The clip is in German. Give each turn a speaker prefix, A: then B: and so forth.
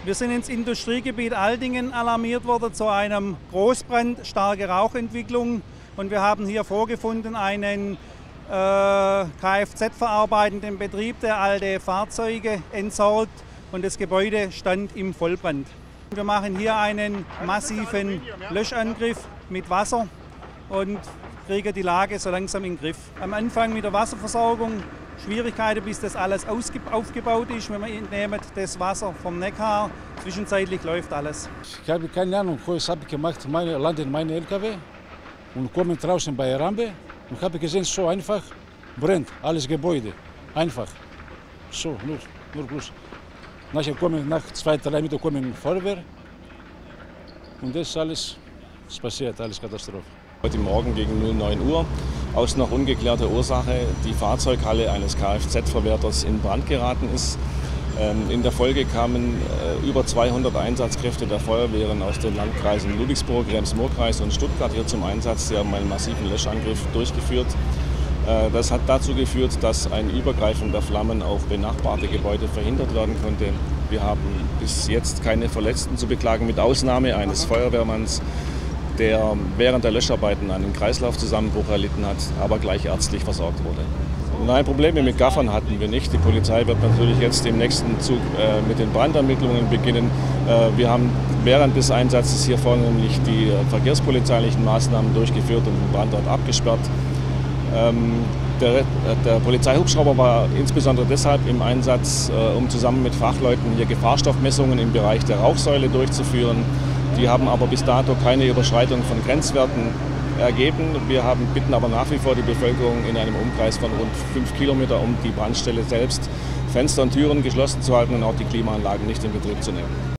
A: Wir sind ins Industriegebiet Altingen alarmiert worden zu einem Großbrand, starke Rauchentwicklung. Und wir haben hier vorgefunden einen Kfz-verarbeitenden Betrieb, der alte Fahrzeuge entsorgt, und das Gebäude stand im Vollbrand. Wir machen hier einen massiven Löschangriff mit Wasser und kriegen die Lage so langsam in den Griff. Am Anfang mit der Wasserversorgung Schwierigkeiten, bis das alles aufgebaut ist. Wenn wir nehmen das Wasser vom Neckar, zwischenzeitlich läuft alles.
B: Ich habe keine Ahnung, was habe ich gemacht, landen meine LKW und kommen draußen bei Rambe und habe gesehen, so einfach brennt alles Gebäude, einfach, so, nur bloß. Nachher kommen, nach 2-3 Minuten kommen Feuerwehr und das alles ist passiert, alles Katastrophe.
C: Heute Morgen gegen 09 Uhr aus noch ungeklärter Ursache die Fahrzeughalle eines Kfz-Verwerters in Brand geraten ist. In der Folge kamen über 200 Einsatzkräfte der Feuerwehren aus den Landkreisen Ludwigsburg, Rems-Murr-Kreis und Stuttgart hier zum Einsatz. Sie haben einen massiven Löschangriff durchgeführt. Das hat dazu geführt, dass ein Übergreifen der Flammen auf benachbarte Gebäude verhindert werden konnte. Wir haben bis jetzt keine Verletzten zu beklagen, mit Ausnahme eines Feuerwehrmanns, der während der Löscharbeiten einen Kreislaufzusammenbruch erlitten hat, aber gleich ärztlich versorgt wurde. Nein, Probleme mit Gaffern hatten wir nicht. Die Polizei wird natürlich jetzt im nächsten Zug mit den Brandermittlungen beginnen. Wir haben während des Einsatzes hier vornehmlich die verkehrspolizeilichen Maßnahmen durchgeführt und den Brandort abgesperrt. Der Polizeihubschrauber war insbesondere deshalb im Einsatz, um zusammen mit Fachleuten hier Gefahrstoffmessungen im Bereich der Rauchsäule durchzuführen. Die haben aber bis dato keine Überschreitung von Grenzwerten ergeben. Wir bitten aber nach wie vor die Bevölkerung in einem Umkreis von rund 5 Kilometer um die Brandstelle selbst Fenster und Türen geschlossen zu halten und auch die Klimaanlagen nicht in Betrieb zu nehmen.